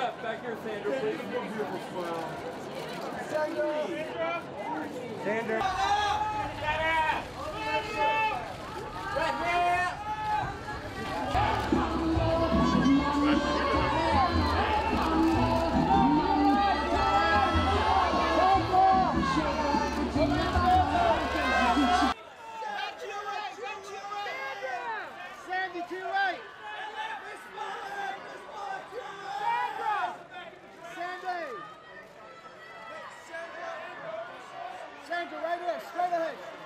left. Back here, Sandra, please. Beautiful smile. Sandra! Sandra! Right here! Sandy, to your right! Sandra, right here, straight ahead.